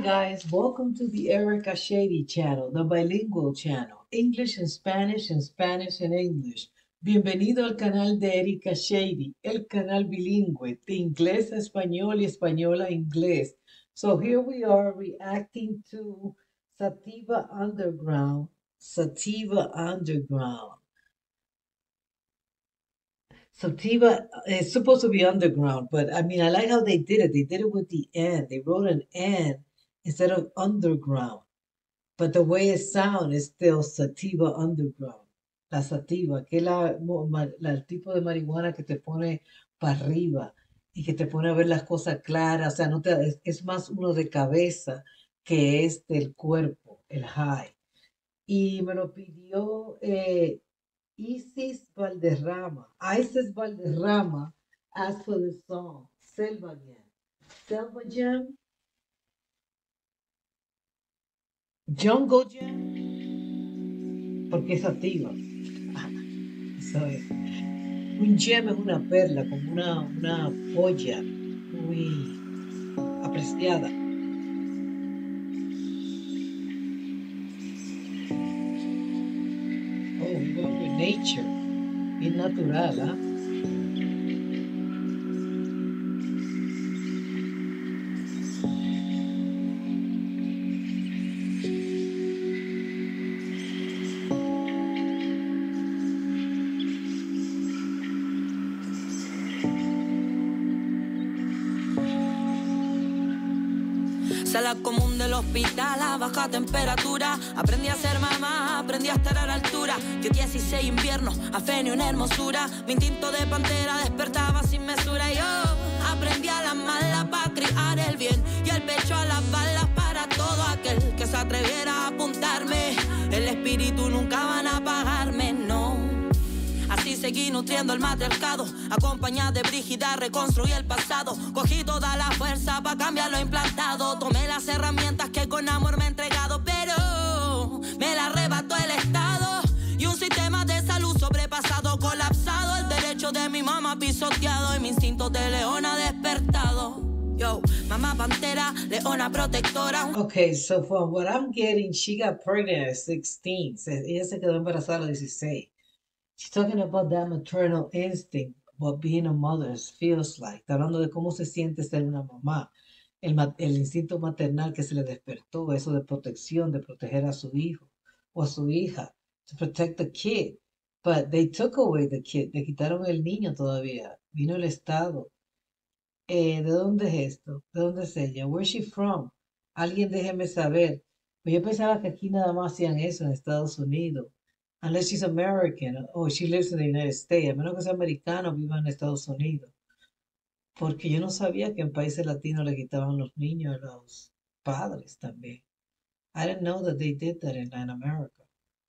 guys, welcome to the Erica Shady channel, the bilingual channel, English and Spanish and English. Bienvenido al canal de Erica Shady, el canal bilingüe de inglés a español y español a inglés. So here we are reacting to Sativa Underground. Sativa Underground. Sativa is supposed to be underground, but I mean, I like how they did it. They did it with the N. They wrote an N instead of underground. But the way it sounds is still Sativa Underground. La sativa, que es el tipo de marihuana que te pone para arriba y que te pone a ver las cosas claras. O sea, no te, es más uno de cabeza que es del cuerpo, el high. Y me lo pidió Isis Valderrama. Isis Valderrama asked for the song Selva Jam. Selva Jam, Jungle Jam, porque es activa. Eso es. Un gem es una perla, como una joya muy apreciada. Oh, we go with nature. Es natural, ¿ah? Sala común del hospital a baja temperatura. Aprendí a ser mamá, aprendí a estar a la altura. Yo 16 inviernos, a fe ni una hermosura. Mi instinto de pantera despertaba sin mesura. Yo aprendí a la mala para criar el bien y el pecho a las balas para todo aquel que se atreviera a apuntarme. El espíritu nunca van a apagarme, no. Así seguí nutriendo el matriarcado, acompañada de Brígida reconstruí el pasado. Cogí toda la fuerza para cambiar lo implantado. Tomé las herramientas que con amor me he entregado, pero me la arrebató el Estado. Y un sistema de salud sobrepasado, colapsado. El derecho de mi mamá pisoteado y mi instinto de leona despertado. Yo, mamá pantera, leona protectora. Okay, so from what I'm getting, she got pregnant at 16. Ella se quedó embarazada a los 16. She's talking about that maternal instinct, what being a mother feels like. Está hablando de cómo se siente ser una mamá. El instinto maternal que se le despertó, eso de protección, de proteger a su hijo o a su hija, to protect the kid. But they took away the kid, le quitaron el niño todavía. Vino el Estado. ¿De dónde es esto? ¿De dónde es ella? Where's she from? Alguien déjeme saber. Pues yo pensaba que aquí nada más hacían eso en Estados Unidos. Unless she's American or she lives in the United States. A menos que sea americano, viva en Estados Unidos. Porque yo no sabía que en países latinos le quitaban los niños a los padres también. I didn't know that they did that in Latin America.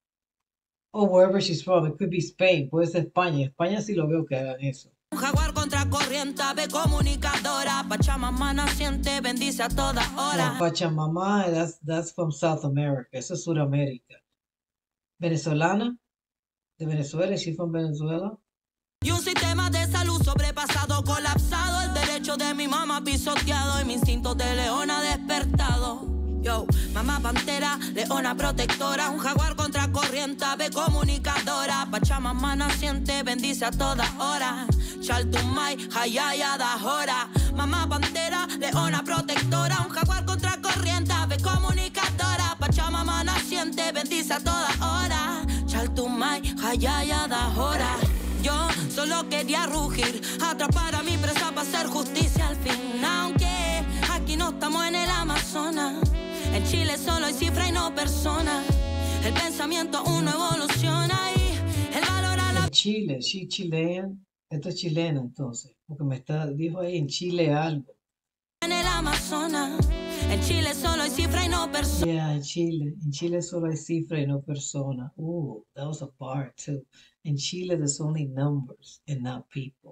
Or wherever she's from. It could be Spain. Puede ser España. En España sí lo veo que hagan eso. Un jaguar contra corriente, ave comunicadora. Pachamama naciente, bendice a toda hora. No, Pachamama, that's from South America. Eso es Sudamérica. Venezolana, de Venezuela, she's from Venezuela. Y un sistema de salud sobrepasado, colapsado. El derecho de mi mamá pisoteado y mi instinto de leona despertado. Yo, mamá pantera, leona protectora. Un jaguar contra corriente, ave comunicadora. Pachamama naciente, bendice a toda hora. Chaltumay, hayaya da hora. Mamá pantera, leona protectora. Un jaguar contra corriente, ave comunicadora. Pachamama naciente, bendice a toda hora. Chaltumay, hayaya da hora. Yo solo quería rugir, atrapar a mi presa para hacer justicia al fin. Aunque aquí no estamos en el Amazonas. En Chile solo hay cifra y no persona. El pensamiento uno evoluciona y el valor a la... En Chile, she Chilean. Esto es chilena entonces, porque dijo ahí en Chile algo. En el Amazonas, en Chile solo hay cifra y no persona. Yeah, en Chile solo hay cifra y no persona. Ooh, that was a bar too. In Chile there's only numbers and not people.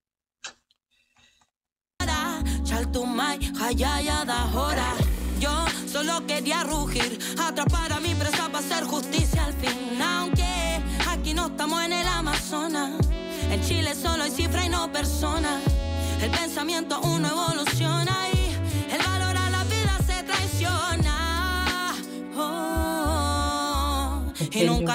Chaltumay, hayaya da hora. Yo solo quería rugir, atrapar a mi presa para hacer justicia al fin. Aunque aquí no estamos en el Amazonas. En Chile solo hay cifra y no persona. El pensamiento uno evoluciona y el valor a la vida se traiciona.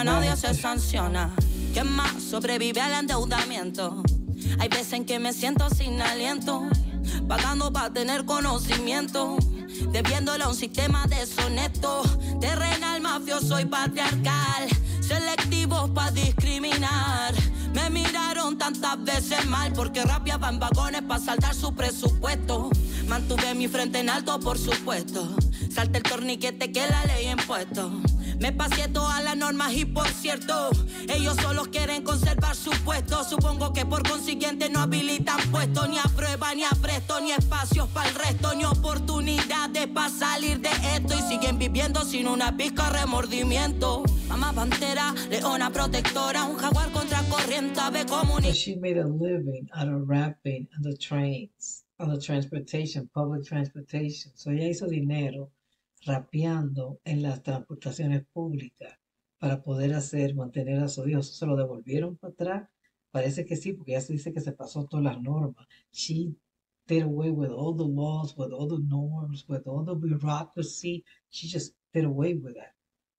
para nadie se sanciona. ¿Quién más sobrevive al endeudamiento? Hay veces en que me siento sin aliento, pagando para tener conocimiento, debiéndole a un sistema deshonesto, terrenal, mafioso y patriarcal, selectivos para discriminar. Me miraron tantas veces mal porque rapeaba en vagones para saldar su presupuesto. Mantuve mi frente en alto, por supuesto. Salté el torniquete que la ley impuesto. Me pasé todas las normas y por cierto, ellos solo quieren conservar su puesto. Supongo que por consiguiente no habilitan puestos, ni a prueba, ni a presto, ni espacios para el resto, ni oportunidades para salir de esto. Y siguen viviendo sin una pizca de remordimiento. Mamá pantera, leona protectora, un jaguar contra corriente, ave comunicadora. So she made a living out of rapping on the trains, on the transportation, public transportation. So ella hizo dinero rapeando en las transportaciones públicas para poder mantener a sus hijos. ¿Se lo devolvieron para atrás? Parece que sí, porque ella se dice que se pasó todas las normas. She did away with all the laws, with all the norms, with all the bureaucracy. She just did away with that.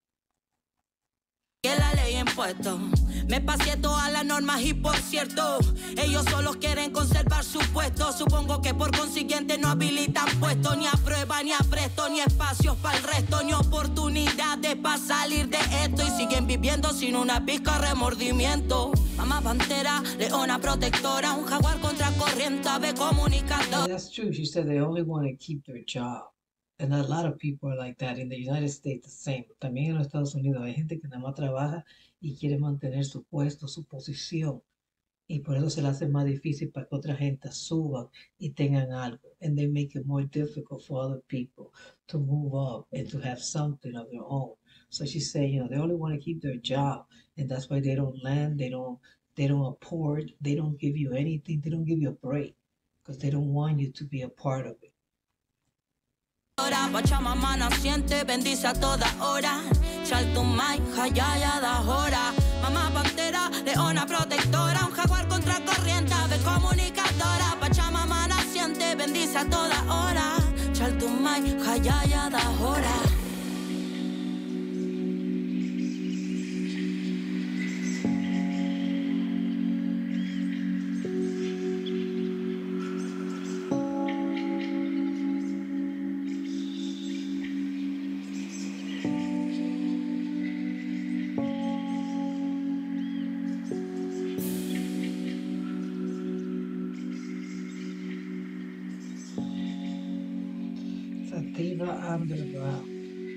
Que la ley impuesto. Me pasé todas las normas y por cierto, ellos solo quieren conservar su puesto. Supongo que por consiguiente no habilitan puestos, ni a prueba, ni a presto, ni espacios para el resto, ni oportunidades para salir de esto. Y siguen viviendo sin una pizca de remordimiento. Mamá pantera, leona protectora, un jaguar contra corriente, ave comunicadora. That's true. She said they only want to keep their job. And a lot of people are like that. In the United States, the same. También en los Estados Unidos hay gente que nada más trabaja y quiere mantener su puesto, su posición. Y por eso se le hace más difícil para que otra gente suba y tengan algo. And they make it more difficult for other people to move up and to have something of their own. So she's saying, they only want to keep their job. And that's why they don't land, they don't apport, they don't give you anything, they don't give you a break. Because they don't want you to be a part of it. Pachamama naciente, bendice a toda hora. Chaltumay, Jayaya da hora. Mamá pantera, leona protectora, un jaguar contra corriente, ave comunicadora. Pachamama naciente, bendice a toda hora. Chaltumay, Jayaya da hora. Sativa Underground.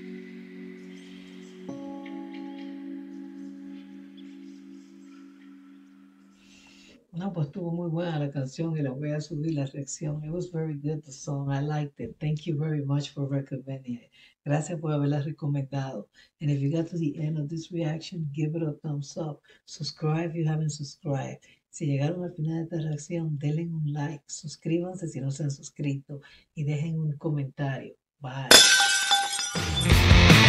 No, pues estuvo muy buena la canción y la voy a subir la reacción. It was very good, the song. I liked it. Thank you very much for recommending it. Gracias por haberla recomendado. And if you got to the end of this reaction, give it a thumbs up. Subscribe if you haven't subscribed. Si llegaron al final de esta reacción, denle un like. Suscríbanse si no se han suscrito y dejen un comentario. Bye.